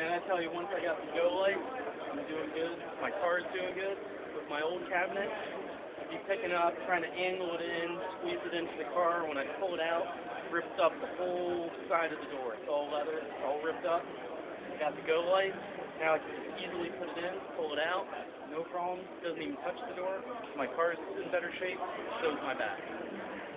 Man, I tell you, once I got the golight, I'm doing good. My car is doing good. With my old cabinet, I'd be picking up, trying to angle it in, squeeze it into the car. When I pull it out, ripped up the whole side of the door. It's all leather, it's all ripped up. I got the golight. Now I can easily put it in, pull it out, no problem. Doesn't even touch the door. My car is in better shape. So is my back.